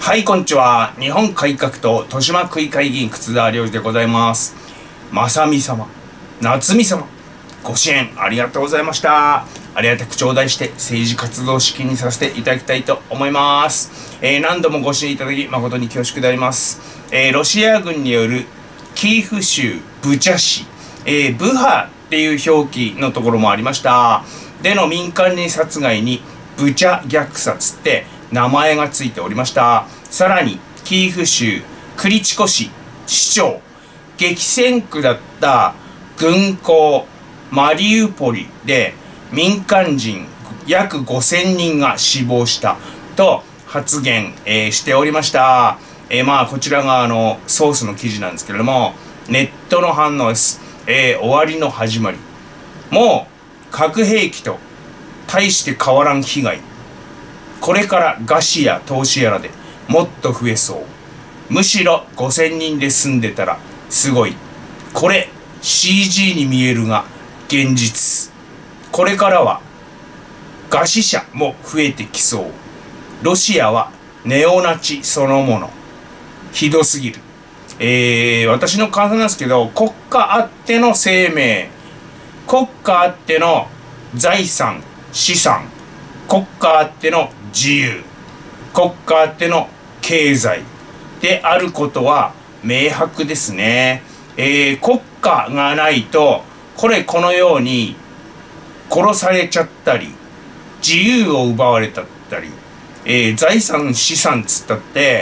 はい、こんにちは。日本改革党豊島区議会議員楠田良次でございます。正美様、夏美様、ご支援ありがとうございました。ありがたく頂戴して政治活動資金にさせていただきたいと思います。何度もご支援いただき誠に恐縮であります。ロシア軍によるキーフ州ブチャ市、ブハっていう表記のところもありましたでの民間人殺害にブチャ虐殺って名前がついておりました。さらにキーフ州クリチコ市市長、激戦区だった軍港マリウポリで民間人約5000人が死亡したと発言、しておりました。こちらがソースの記事なんですけれども、ネットの反応です。終わりの始まり。もう核兵器と大して変わらん被害。これから餓死や投資やらでもっと増えそう。むしろ5000人で済んでたらすごい。これ CG に見えるが現実。これからは餓死者も増えてきそう。ロシアはネオナチそのもの。ひどすぎる。私の感想なんですけど、国家あっての生命、国家あっての財産、資産、国家あっての自由、国家あっての経済であることは明白ですね。国家がないと、このように殺されちゃったり、自由を奪われたったり、財産、資産つったって、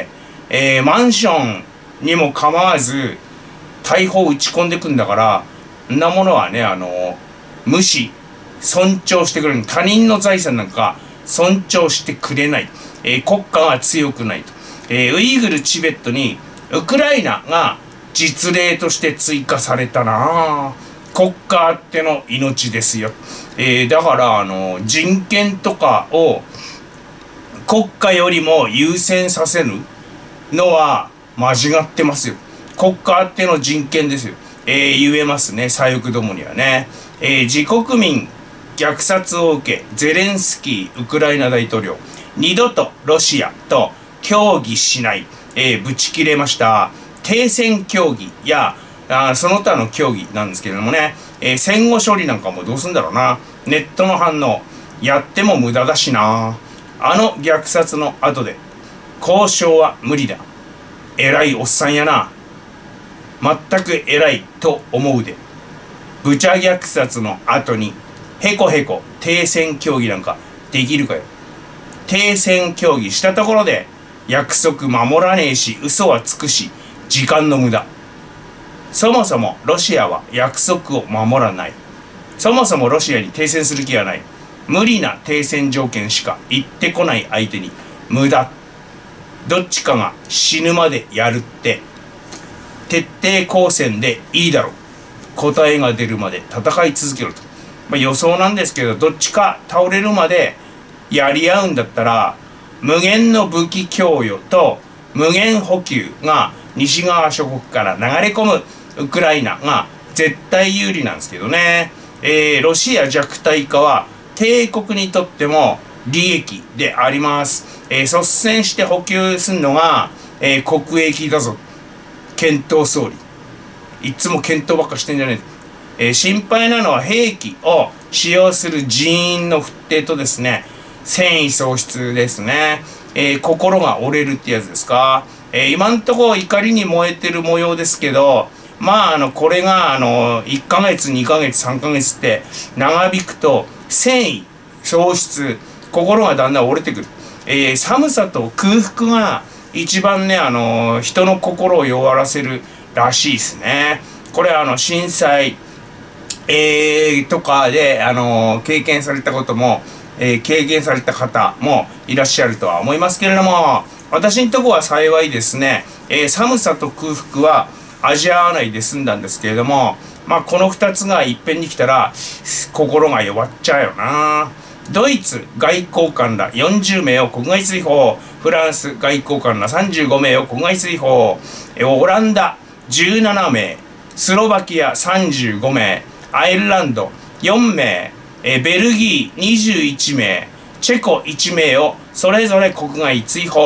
マンションにも構わず大砲打ち込んでくんだから、んなものはね、無視、尊重してくれる。他人の財産なんか尊重してくれない。国家が強くないと。ウイグル、チベットにウクライナが実例として追加されたな。国家あっての命ですよ。だから人権とかを国家よりも優先させるのは間違ってますよ。国家あっての人権ですよ。言えますね、左翼どもにはね。自国民虐殺を受け、ゼレンスキーウクライナ大統領、二度とロシアと協議しない、ぶち切れました。停戦協議やその他の協議なんですけれどもね、戦後処理なんかもどうすんだろうな。ネットの反応、やっても無駄だしな。虐殺の後で、交渉は無理だ。偉いおっさんやな。全く偉いと思うで。ブチャ虐殺の後に、へこへこ停戦協議なんかできるかよ。停戦協議したところで、約束守らねえし、嘘はつくし、時間の無駄。そもそもロシアは約束を守らない。そもそもロシアに停戦する気はない。無理な停戦条件しか言ってこない相手に無駄。どっちかが死ぬまでやるって、徹底抗戦でいいだろう。答えが出るまで戦い続けろと。予想なんですけど、どっちか倒れるまでやり合うんだったら、無限の武器供与と無限補給が西側諸国から流れ込むウクライナが絶対有利なんですけどね。ロシア弱体化は帝国にとっても利益であります。率先して補給するのが、国益だぞ。検討総理。いつも検討ばっかしてんじゃねえ。心配なのは兵器を使用する人員の沸騰とですね、戦意喪失ですね。心が折れるってやつですか。今んとこ怒りに燃えてる模様ですけど、これが1ヶ月、2ヶ月、3ヶ月って長引くと、戦意喪失、心がだんだん折れてくる。寒さと空腹が一番ね、人の心を弱らせるらしいですね。これ震災、とかで、経験されたことも、経験された方もいらっしゃるとは思いますけれども、私んとこは幸いですね、寒さと空腹は味わわないで済んだんですけれども、この2つがいっぺんに来たら心が弱っちゃうよな。ドイツ外交官ら40名を国外追放、フランス外交官ら35名を国外追放、オランダ17名、スロバキア35名、アイルランド4名、ベルギー21名、チェコ1名をそれぞれ国外追放、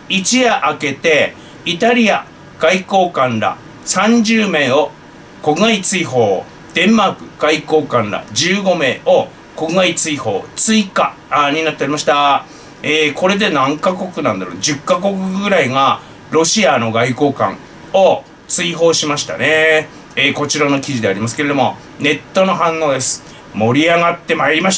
一夜明けてイタリア外交官ら30名を国外追放、デンマーク外交官ら15名を国外追放追加になっておりました。これで何カ国なんだろう、10カ国ぐらいがロシアの外交官を追放しましたね。こちらの記事でありますけれども、ネットの反応です。盛り上がってまいりました。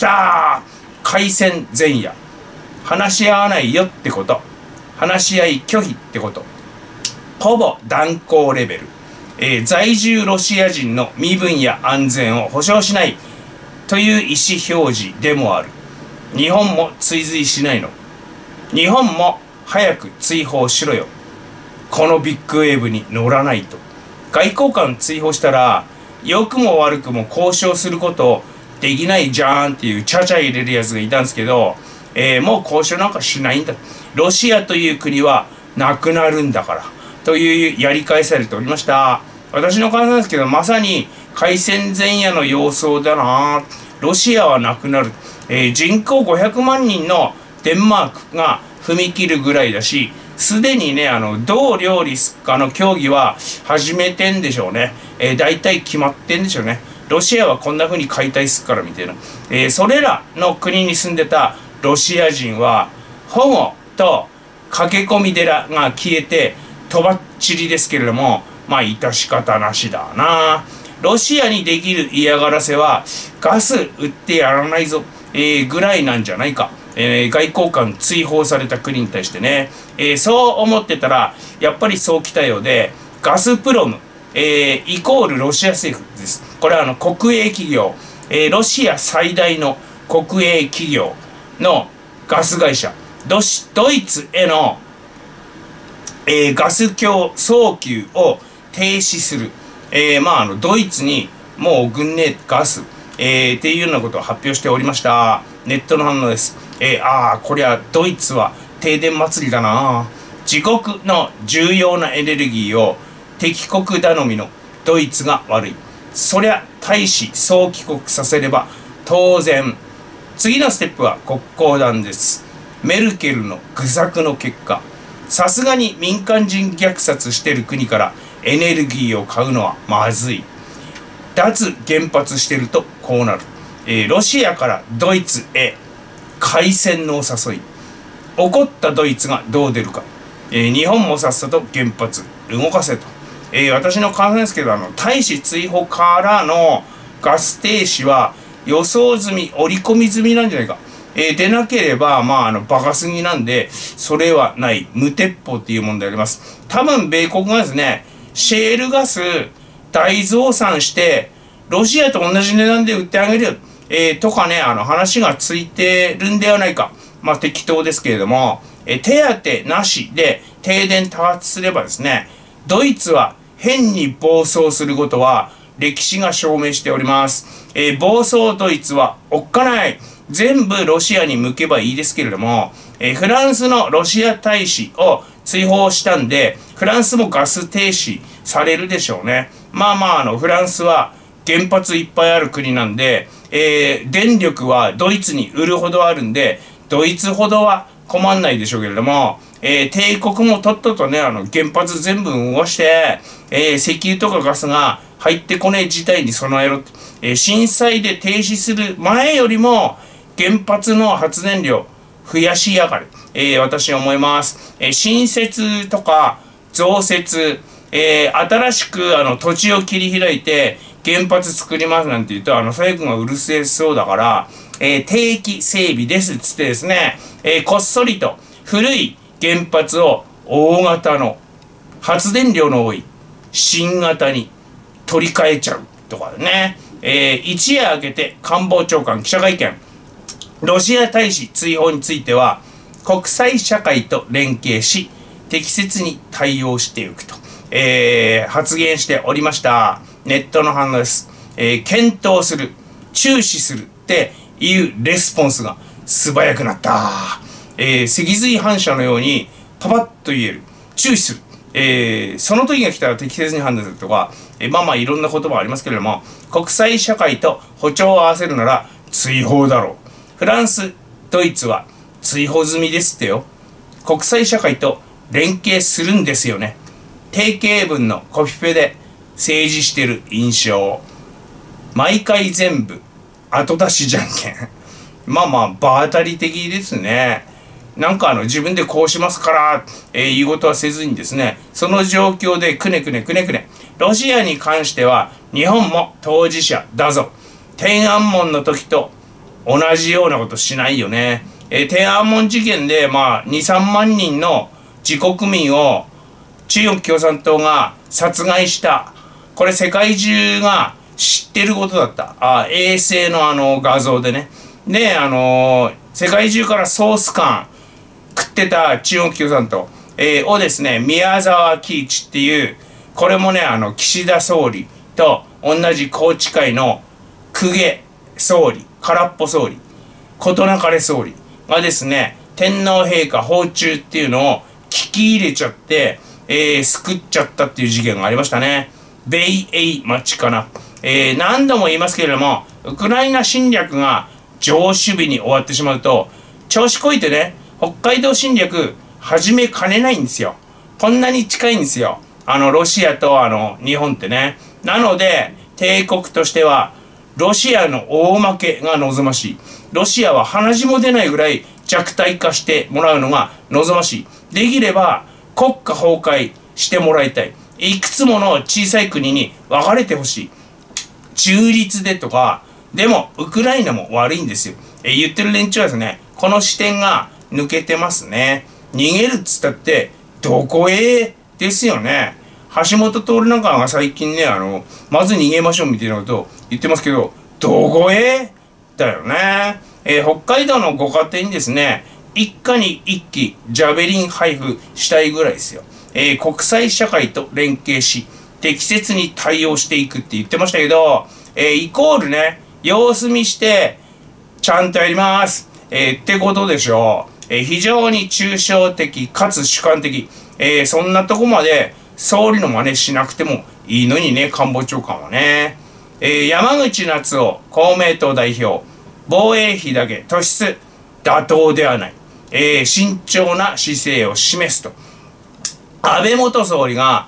開戦前夜、話し合わないよってこと、話し合い拒否ってこと、ほぼ断交レベル、在住ロシア人の身分や安全を保障しないという意思表示でもある。日本も追随しないの？日本も早く追放しろよ。このビッグウェーブに乗らないと。外交官追放したら良くも悪くも交渉することできないじゃんっていうちゃちゃ入れるやつがいたんですけど、もう交渉なんかしないんだ。ロシアという国はなくなるんだからというやり返されておりました。私の感想ですけど、まさに開戦前夜の様相だな。ロシアはなくなる。人口500万人のデンマークが踏み切るぐらいだし、すでにね、どう料理すっかの協議は始めてんでしょうね。大体決まってんでしょうね。ロシアはこんな風に解体すっからみたいな。それらの国に住んでたロシア人は、保護と駆け込み寺が消えて、とばっちりですけれども、まあ、致し方なしだな。ロシアにできる嫌がらせは、ガス売ってやらないぞ、ぐらいなんじゃないか。外交官追放された国に対してね、そう思ってたら、やっぱりそう来たようで、ガスプロム、イコールロシア政府です。これは国営企業、ロシア最大の国営企業のガス会社、ドイツへの、ガス送給を停止する。ドイツにもう送んねえガス、っていうようなことを発表しておりました。ネットの反応です。こりゃドイツは停電祭りだな。自国の重要なエネルギーを敵国頼みのドイツが悪い。そりゃ大使総帰国させれば当然。次のステップは国交断です。メルケルの愚策の結果、さすがに民間人虐殺してる国からエネルギーを買うのはまずい。脱原発してるとこうなる。ロシアからドイツへ開戦のお誘い。怒ったドイツがどう出るか。日本もさっさと原発動かせと。私の考えですけど、大使追放からのガス停止は予想済み、織り込み済みなんじゃないか。でなければ、バカすぎなんで、それはない。無鉄砲っていう問題あります。多分、米国がですね、シェールガス大増産して、ロシアと同じ値段で売ってあげるよ。とかね、話がついてるんではないか。適当ですけれども、手当なしで停電多発すればですね、ドイツは変に暴走することは歴史が証明しております。暴走ドイツはおっかない。全部ロシアに向けばいいですけれども、フランスのロシア大使を追放したんで、フランスもガス停止されるでしょうね。フランスは原発いっぱいある国なんで、電力はドイツに売るほどあるんで、ドイツほどは困んないでしょうけれども、帝国もとっととね、原発全部動かして、石油とかガスが入ってこねえ事態に備えろ。震災で停止する前よりも原発の発電量増やしやがれ。私は思います。新設とか増設、新しく土地を切り開いて原発作りますなんて言うと、政府がうるせえそうだから、定期整備ですっつってですね、こっそりと古い原発を大型の発電量の多い新型に取り替えちゃうとかね。一夜明けて官房長官記者会見。ロシア大使追放については国際社会と連携し適切に対応していくと、発言しておりました。ネットの反応です。検討する、注視するっていうレスポンスが素早くなった。脊髄反射のようにパパッと言える、注視する、その時が来たら適切に判断するとか、いろんな言葉ありますけれども、国際社会と歩調を合わせるなら追放だろう。フランス、ドイツは追放済みですってよ。国際社会と連携するんですよね。定型文のコピペで政治してる印象。毎回全部後出しじゃんけん。まあまあ場当たり的ですね。なんか自分でこうしますから、言い事はせずにですね、その状況でくねくね。ロシアに関しては日本も当事者だぞ。天安門の時と同じようなことしないよね。天安門事件でまあ2、3万人の自国民を中国共産党が殺害した。これ世界中が知ってることだった。衛星の画像でね。で、世界中からソース感食ってた中国共産党、をですね、宮沢喜一っていう、これもね、岸田総理と同じ宏池会の公家総理、空っぽ総理、事なかれ総理がですね、天皇陛下訪中っていうのを聞き入れちゃって、救っちゃったっていう事件がありましたね。米英町かな。何度も言いますけれども、ウクライナ侵略が上守備に終わってしまうと、調子こいてね、北海道侵略始めかねないんですよ。こんなに近いんですよ。ロシアと日本ってね。なので、帝国としては、ロシアの大負けが望ましい。ロシアは鼻血も出ないぐらい弱体化してもらうのが望ましい。できれば、国家崩壊してもらいたい。いくつもの小さい国に分かれてほしい。中立でとか、でも、ウクライナも悪いんですよ。言ってる連中はですね、この視点が抜けてますね。逃げるっつったって、どこへですよね。橋本徹なんかが最近ね、まず逃げましょうみたいなことを言ってますけど、どこへだよね。北海道のご家庭にですね、一家に一機ジャベリン配布したいぐらいですよ。国際社会と連携し、適切に対応していくって言ってましたけど、イコールね、様子見して、ちゃんとやります。ってことでしょう。非常に抽象的かつ主観的。そんなとこまで総理の真似しなくてもいいのにね、官房長官はね。山口那夫公明党代表。防衛費だけ突出妥当ではない。慎重な姿勢を示すと。安倍元総理が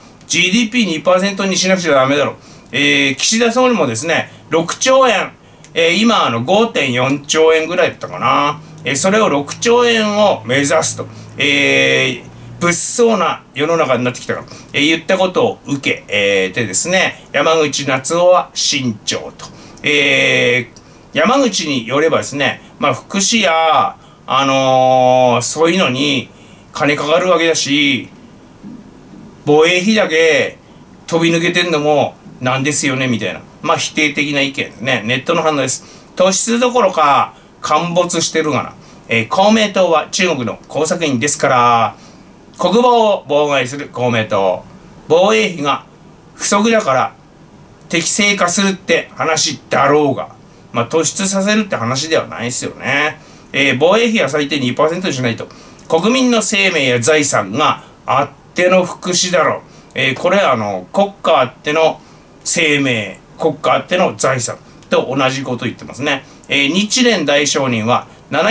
GDP2% にしなくちゃダメだろ。岸田総理もですね、6兆円、今5.4 兆円ぐらいだったかな。それを6兆円を目指すと。物騒な世の中になってきたから、言ったことを受け、てですね、山口那夫は慎重と。山口によればですね、まあ福祉や、そういうのに金かかるわけだし、防衛費だけ飛び抜けてんのもなんですよねみたいな、まあ否定的な意見ですね。ネットの反応です。突出どころか陥没してるがな。公明党は中国の工作員ですから、国防を妨害する公明党。防衛費が不足だから適正化するって話だろうが、まあ突出させるって話ではないですよね。防衛費は最低 2% にしないと。国民の生命や財産があっての福祉だろう。これ国家あっての生命、国家あっての財産と同じことを言ってますね。日蓮大聖人は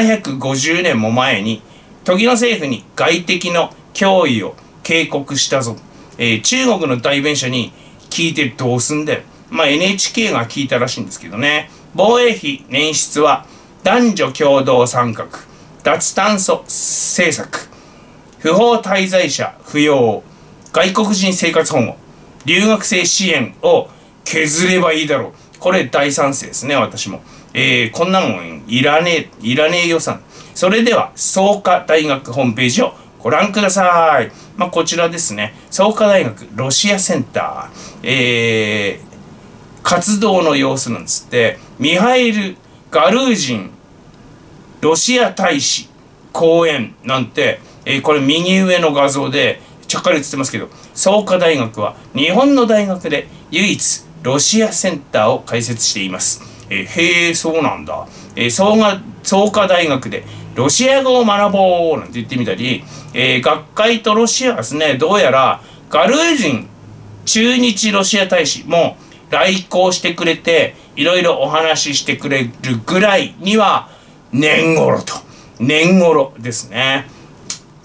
750年も前に時の政府に外敵の脅威を警告したぞ。中国の代弁者に聞いてどうすんだよ。まあ NHK が聞いたらしいんですけどね。防衛費捻出は男女共同参画、脱炭素政策、不法滞在者扶養、外国人生活保護、留学生支援を削ればいいだろう。これ大賛成ですね、私も。こんなもんいらねえ予算。それでは創価大学ホームページをご覧ください。まあ、こちらですね。創価大学ロシアセンター、活動の様子なんですって。ミハイル・ガルージンロシア大使講演なんて、これ右上の画像でちゃっかり映ってますけど、創価大学は日本の大学で唯一ロシアセンターを開設しています。へえ、そうなんだ。創価大学でロシア語を学ぼうなんて言ってみたり、学会とロシアはですね、どうやらガルージン駐日ロシア大使も来校してくれて、いろいろお話ししてくれるぐらいには年頃ですね。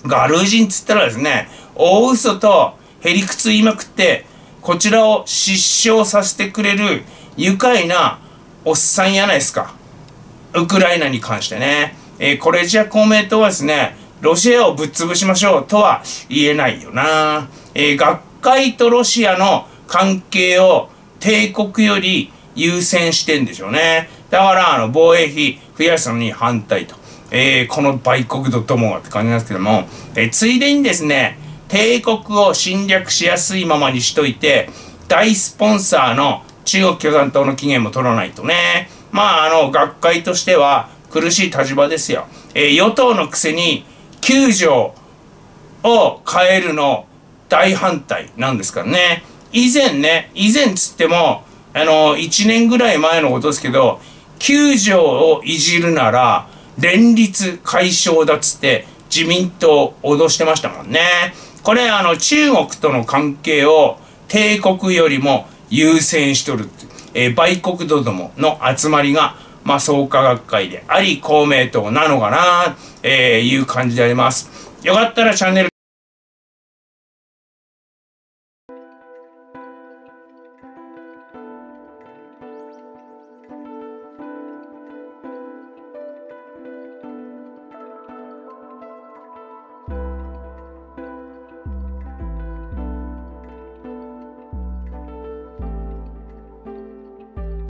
ガルージンつったらですね、大嘘とへりくつ言いまくって、こちらを失笑させてくれる愉快なおっさんやないですか。ウクライナに関してね。これじゃ公明党はですね、ロシアをぶっ潰しましょうとは言えないよな。学会とロシアの関係を帝国より優先してんでしょうね。だから防衛費増やすのに反対と。この売国どともがって感じなんですけども、ついでにですね、帝国を侵略しやすいままにしといて、大スポンサーの中国共産党の期限も取らないとね。まあ学会としては苦しい立場ですよ。与党のくせに9条を変えるの大反対なんですからね。以前つっても、1年ぐらい前のことですけど、9条をいじるなら、連立解消だっつって自民党を脅してましたもんね。これ中国との関係を帝国よりも優先しとるって、売国どもの集まりが、創価学会であり公明党なのかな、いう感じであります。よかったらチャンネル